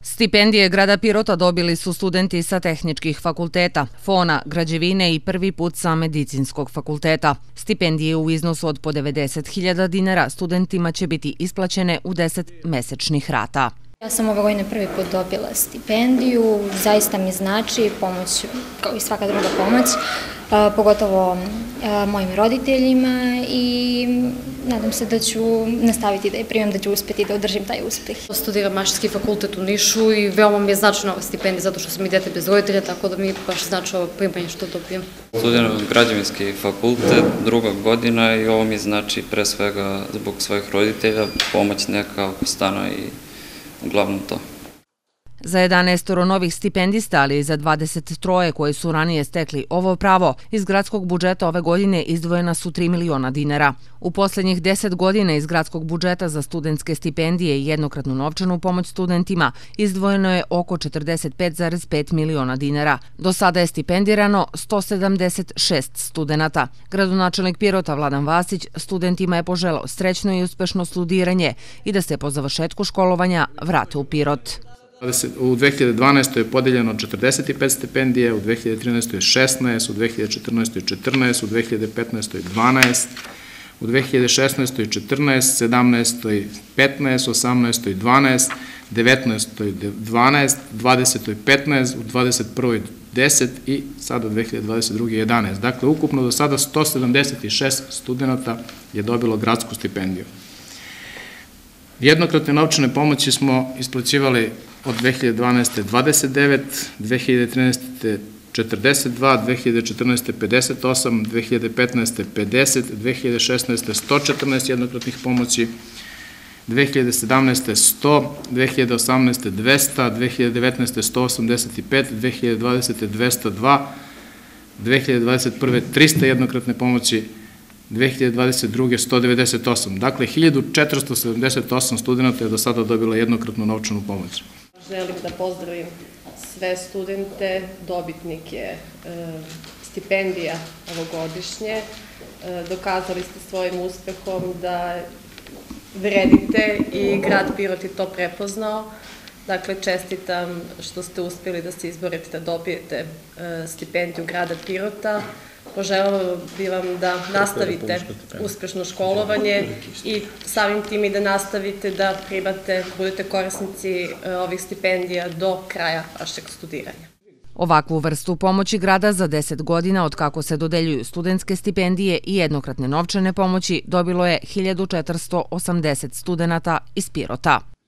Stipendije grada Pirota dobili su studenti sa tehničkih fakulteta, FON-a, građevine i prvi put sa medicinskog fakulteta. Stipendije u iznosu od po 90.000 dinara studentima će biti isplaćene u 10 mesečnih rata. Ja sam ove godine prvi put dobila stipendiju, zaista mi znači pomoć kao i svaka druga pomoć, pogotovo mojim roditeljima i nadam se da ću nastaviti da je primam, da ću uspeti da održim taj uspeh. Studiram Mašinski fakultet u Nišu i veoma mi je značajna ova stipendija zato što sam i dete bez roditelja, tako da mi je baš znači ovo primanje što dobijem. Studiram Građevinski fakultet, druga godina i ovo mi znači pre svega zbog svojih roditelja, pomoć neka oko stana i uglavnom to. Za 11 novih stipendista, ali i za 23 koji su ranije stekli ovo pravo, iz gradskog budžeta ove godine izdvojena su 3 miliona dinara. U poslednjih 10 godina iz gradskog budžeta za studentske stipendije i jednokratnu novčanu pomoć studentima izdvojeno je oko 45,5 miliona dinara. Do sada je stipendirano 176 studenata. Gradonačelnik Pirota Vladan Vasić studentima je poželao srećno i uspešno studiranje i da se po završetku školovanja vrate u Pirot. U 2012. je podeljeno 45 stipendije, u 2013. 16, u 2014. 14, u 2015. 12, u 2016. 14, 17. 15, 18. 12, 19. 12, 20. 15, u 21. 10 i sada u 2022. 11. Dakle, ukupno do sada 176 studenta je dobilo gradsku stipendiju. Jednokratne novčane pomoći smo isplaćivali od 2012. 29, 2013. 42, 2014. 58, 2015. 50, 2016. 114 jednokratnih pomoći, 2017. 100, 2018. 200, 2019. 185, 2020. 202, 2021. 300 jednokratne pomoći, 2022. 198. Dakle, 1478 studenta je do sada dobilo jednokratnu novčanu pomoć. Želim da pozdravim sve studente, dobitnike stipendija ovogodišnje. Dokazali ste svojim uspehom da vredite i grad Pirot je to prepoznao. Dakle, čestitam što ste uspjeli da se izborite da dobijete stipendiju grada Pirota. Poželjela bih vam da nastavite uspešno školovanje i samim tim i da nastavite da budete korisnici ovih stipendija do kraja vašeg studiranja. Ovakvu vrstu pomoći grada za 10 godina od kako se dodeljuju studentske stipendije i jednokratne novčane pomoći dobilo je 1480 studenata iz Pirota.